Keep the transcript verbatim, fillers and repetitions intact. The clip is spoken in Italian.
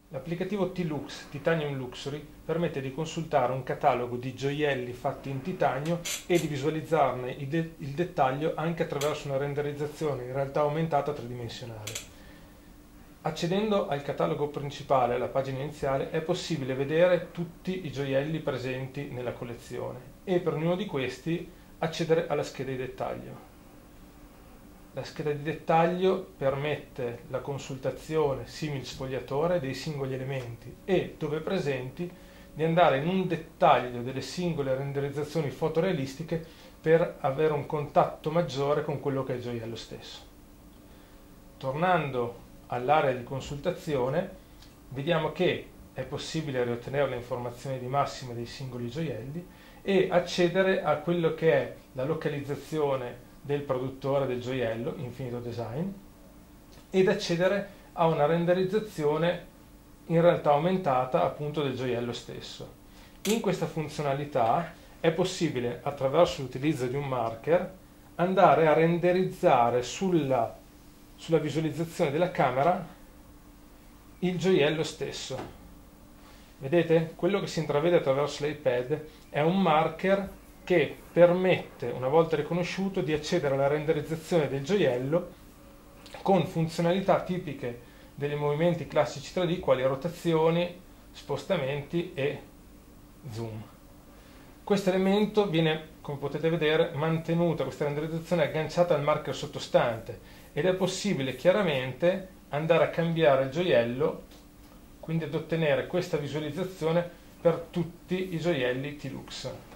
L'applicativo T-Lux Titanium Luxury permette di consultare un catalogo di gioielli fatti in titanio e di visualizzarne il, de il dettaglio anche attraverso una renderizzazione in realtà aumentata tridimensionale. Accedendo al catalogo principale, alla pagina iniziale, è possibile vedere tutti i gioielli presenti nella collezione e per ognuno di questi accedere alla scheda di dettaglio. La scheda di dettaglio permette la consultazione simil sfogliatore dei singoli elementi e, dove presenti, di andare in un dettaglio delle singole renderizzazioni fotorealistiche per avere un contatto maggiore con quello che è il gioiello stesso. Tornando all'area di consultazione, vediamo che è possibile riottenere le informazioni di massima dei singoli gioielli e accedere a quello che è la localizzazione del produttore del gioiello, Infinito Design, ed accedere a una renderizzazione in realtà aumentata appunto del gioiello stesso. In questa funzionalità è possibile, attraverso l'utilizzo di un marker, andare a renderizzare sulla, sulla visualizzazione della camera il gioiello stesso. Vedete? Quello che si intravede attraverso l'iPad è un marker che permette, una volta riconosciuto, di accedere alla renderizzazione del gioiello con funzionalità tipiche dei movimenti classici tre D, quali rotazioni, spostamenti e zoom. Questo elemento viene, come potete vedere, mantenuta, questa renderizzazione agganciata al marker sottostante, ed è possibile chiaramente andare a cambiare il gioiello, quindi ad ottenere questa visualizzazione per tutti i gioielli T-Lux.